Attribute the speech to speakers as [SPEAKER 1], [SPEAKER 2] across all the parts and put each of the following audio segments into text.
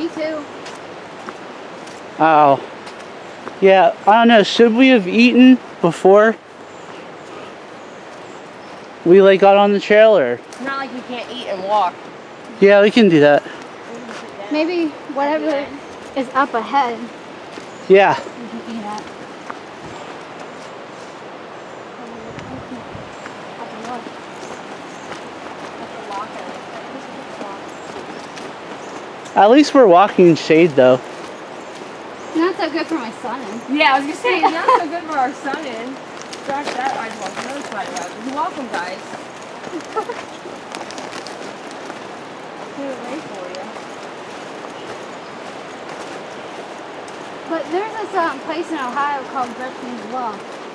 [SPEAKER 1] too.
[SPEAKER 2] Oh. Yeah, I don't know. Should we have eaten before we like got on the trail, or?
[SPEAKER 3] It's not like you can't eat and walk.
[SPEAKER 2] Yeah, we can do that.
[SPEAKER 1] Maybe whatever is up ahead.
[SPEAKER 2] Yeah.
[SPEAKER 1] We can eat at.
[SPEAKER 2] At least we're walking in shade, though.
[SPEAKER 1] Not so good for my son.
[SPEAKER 3] Yeah, I was gonna say it's not so good for our son. Scratch that. I just walked another side of it. You're welcome, guys. Can't wait for you.
[SPEAKER 1] But there's this place in Ohio called Gretchen's Well.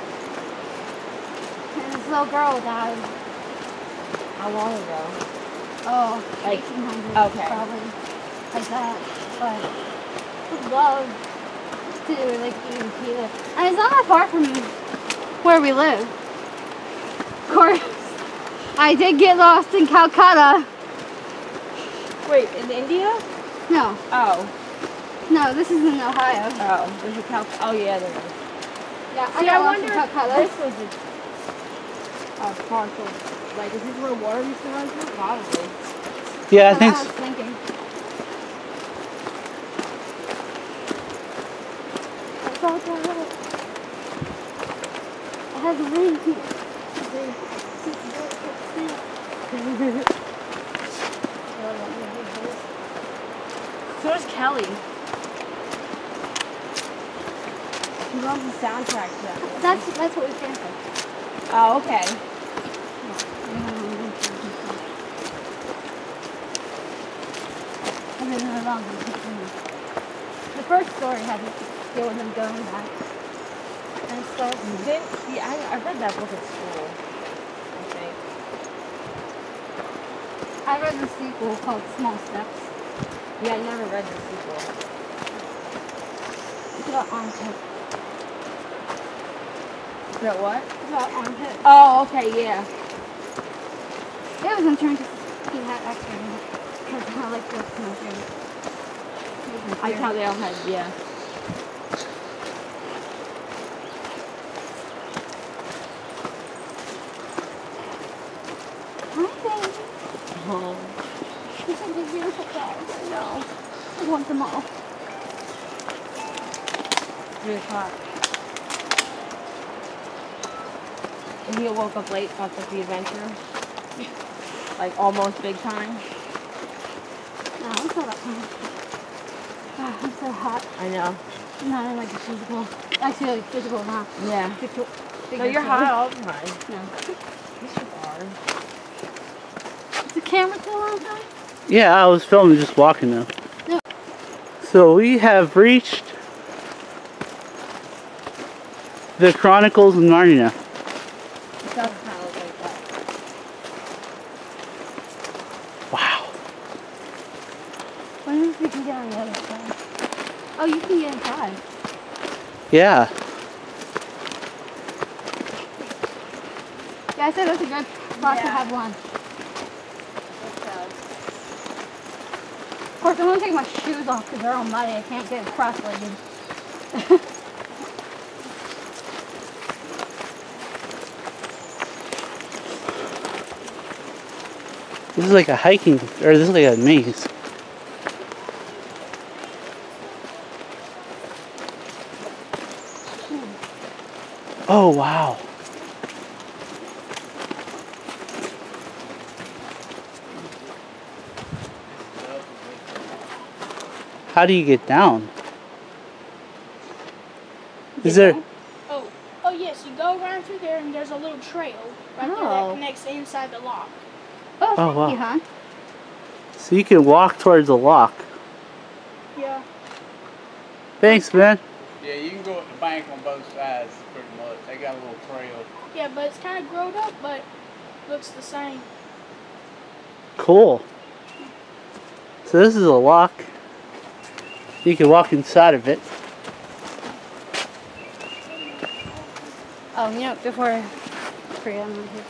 [SPEAKER 1] And this little girl died.
[SPEAKER 3] How long ago?
[SPEAKER 1] Oh,
[SPEAKER 3] Like
[SPEAKER 1] 1800s,
[SPEAKER 3] okay.
[SPEAKER 1] probably. Like that. But I would love to like even see it. And it's not that far from where we live. Of course, I did get lost in Calcutta.
[SPEAKER 3] Wait, in India?
[SPEAKER 1] No.
[SPEAKER 3] Oh.
[SPEAKER 1] No, this is in Ohio.
[SPEAKER 3] Oh, there's a Calcutta. Oh yeah, there is.
[SPEAKER 1] Yeah,
[SPEAKER 3] See,
[SPEAKER 1] I
[SPEAKER 3] I
[SPEAKER 1] lost in
[SPEAKER 3] wonder
[SPEAKER 1] Calcutta.
[SPEAKER 3] if this was a partial. Like, is this where water used to run through? Probably.
[SPEAKER 2] Yeah, I think
[SPEAKER 1] I
[SPEAKER 2] so.
[SPEAKER 1] was thinking. I thought that was. I had the wind too.
[SPEAKER 3] So is Kelly. He loves the soundtrack to that movie.
[SPEAKER 1] That's what we canceled.
[SPEAKER 3] Oh, okay.
[SPEAKER 1] The first story had to deal with them going back and stuff.
[SPEAKER 3] Yeah, I read that book at school, I think.
[SPEAKER 1] I read the sequel called Small Steps.
[SPEAKER 3] Yeah, I never read the sequel.
[SPEAKER 1] It's about armpit.
[SPEAKER 3] Is that what?
[SPEAKER 1] It's about armpit.
[SPEAKER 3] Oh, okay, yeah.
[SPEAKER 1] It was insurance. He had extra. Because I like this smoking.
[SPEAKER 3] I how they all had, yeah.
[SPEAKER 1] Hi, baby.
[SPEAKER 3] Oh.
[SPEAKER 1] These are the beautiful flowers. I know. I want them all.
[SPEAKER 3] 3 o'clock. And he woke up late, thought that the adventure. Like almost big time.
[SPEAKER 1] No, I'm still that time. Oh, I'm so hot.
[SPEAKER 3] I know.
[SPEAKER 1] Not in like a physical. Actually, like physical, not.
[SPEAKER 3] Yeah. No, you're hot all the time.
[SPEAKER 1] No.
[SPEAKER 3] Yes, you are.
[SPEAKER 1] Is the camera still on time?
[SPEAKER 2] Yeah, I was filming just walking though.
[SPEAKER 1] No.
[SPEAKER 2] So we have reached the Chronicles of Narnia.
[SPEAKER 3] It does kind of look like that.
[SPEAKER 2] Wow.
[SPEAKER 1] I wonder if we can get on the other side. Oh, you can get inside.
[SPEAKER 2] Yeah.
[SPEAKER 1] Yeah, I said that's a good spot to have lunch. Of course, I'm going to take my shoes off because they're all muddy. I can't get cross-legged.
[SPEAKER 2] This is like a hiking, or this is like a maze. Oh, wow. How do you get down? Is there...
[SPEAKER 4] Oh, yes, you go around through there and there's a little trail right there that connects inside the lock.
[SPEAKER 1] Oh,
[SPEAKER 2] Oh, wow.
[SPEAKER 1] thank you, hon.
[SPEAKER 2] So you can walk towards the lock.
[SPEAKER 4] Yeah.
[SPEAKER 2] Thanks, man.
[SPEAKER 5] Yeah, you can go at the bank on both sides pretty much. They got a little trail.
[SPEAKER 4] Yeah, but it's kind of grown up, but looks the same.
[SPEAKER 2] Cool. So this is a lock. You can walk inside of it.
[SPEAKER 1] Oh, you know, before I forget, I'm going to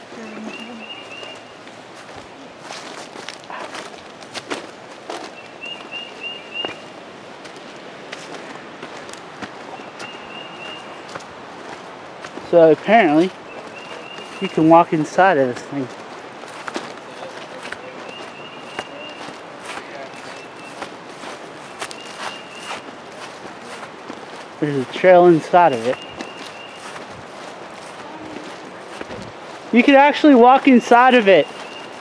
[SPEAKER 2] So apparently, you can walk inside of this thing. There's a trail inside of it. You can actually walk inside of it.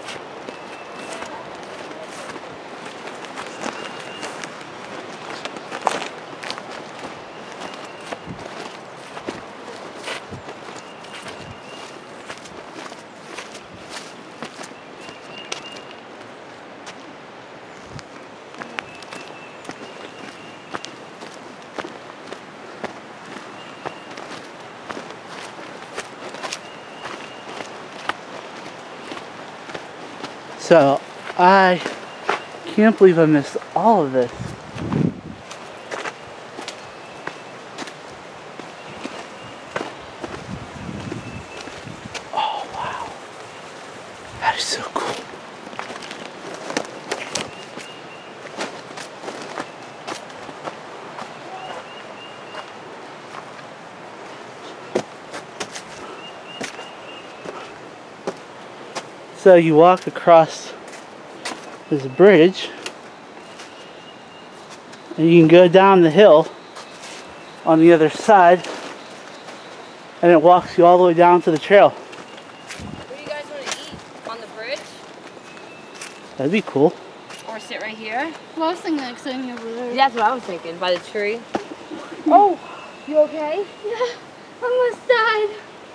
[SPEAKER 2] So, I can't believe I missed all of this. Oh, wow. That is so cool. So you walk across this bridge and you can go down the hill on the other side and it walks you all the way down to the trail.
[SPEAKER 3] What do you guys want to eat? On the bridge?
[SPEAKER 2] That'd be cool.
[SPEAKER 3] Or sit right here?
[SPEAKER 1] Well, I was thinking like sitting over there.
[SPEAKER 3] That's what I was thinking, by the tree. Oh, you okay?
[SPEAKER 1] Yeah, almost died.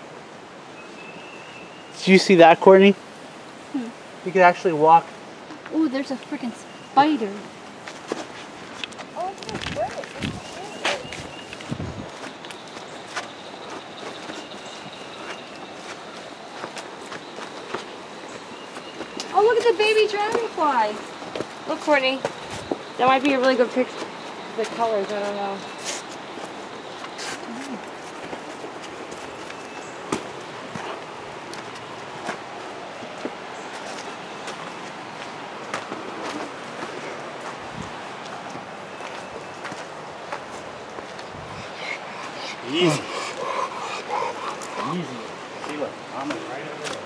[SPEAKER 2] Did you see that, Courtney? You could actually walk.
[SPEAKER 1] Ooh, there's a freaking spider.
[SPEAKER 3] Oh, it's so good. Oh, look at the baby dragonfly. Look, Courtney. That might be a really good picture. The colors, I don't know.
[SPEAKER 5] Easy. Easy. See, look, I'm right over there.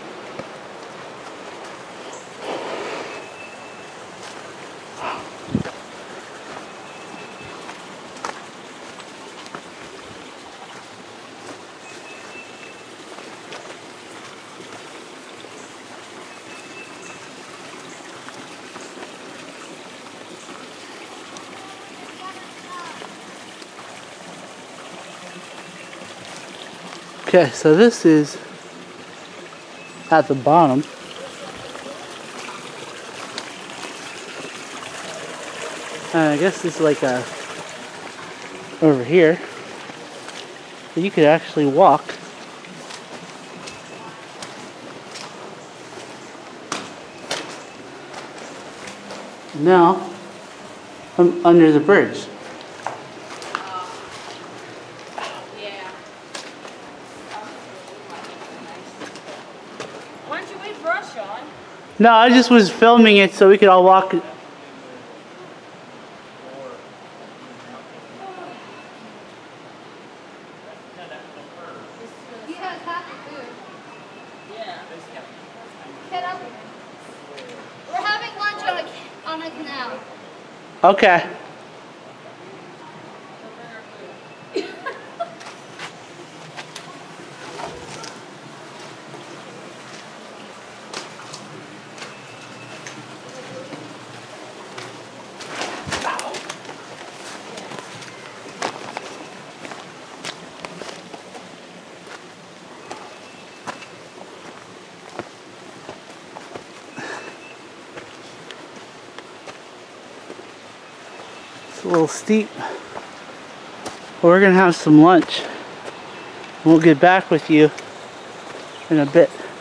[SPEAKER 2] Okay, so this is at the bottom. I guess this is like a over here. But you could actually walk. Now I'm under the bridge.
[SPEAKER 3] Why don't you wait for us, Sean?
[SPEAKER 2] No, I just was filming it so we could all walk.
[SPEAKER 1] He has happy food.
[SPEAKER 3] Yeah.
[SPEAKER 1] Get up. We're having lunch on a canal.
[SPEAKER 2] Okay. It's a little steep. We're gonna have some lunch. We'll get back with you in a bit.